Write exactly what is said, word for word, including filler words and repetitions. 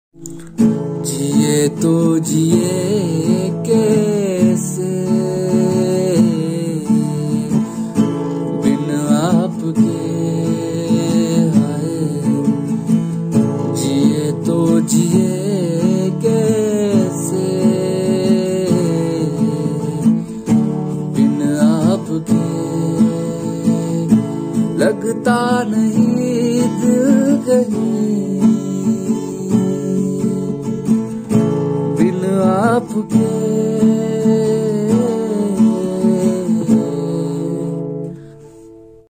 जिए तो जिए कैसे बिन आपके, हाय जिए तो जिए कैसे बिन आपके। लगता नहीं दिल कहीं बिन आपके।